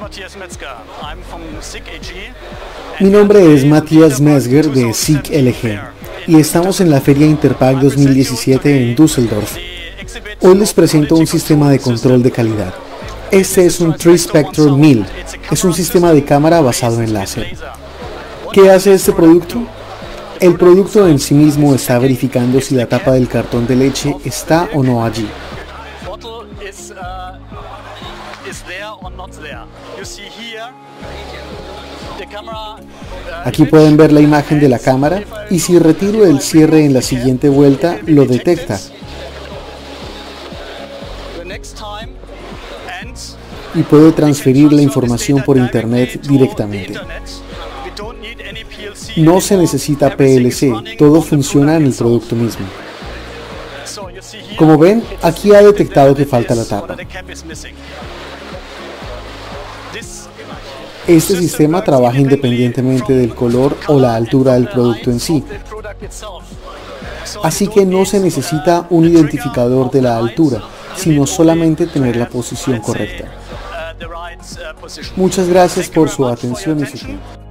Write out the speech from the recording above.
Mi nombre es Matthias Metzger de SICK LG y estamos en la Feria Interpack 2017 en Düsseldorf. Hoy les presento un sistema de control de calidad. Este es un TriSpector 1000, es un sistema de cámara basado en láser. ¿Qué hace este producto? El producto en sí mismo está verificando si la tapa del cartón de leche está o no allí. Aquí pueden ver la imagen de la cámara y si retiro el cierre en la siguiente vuelta lo detecta y puede transferir la información por internet directamente. No se necesita PLC, todo funciona en el producto mismo. Como ven, aquí ha detectado que falta la tapa. Este sistema trabaja independientemente del color o la altura del producto en sí. Así que no se necesita un identificador de la altura, sino solamente tener la posición correcta. Muchas gracias por su atención y su tiempo.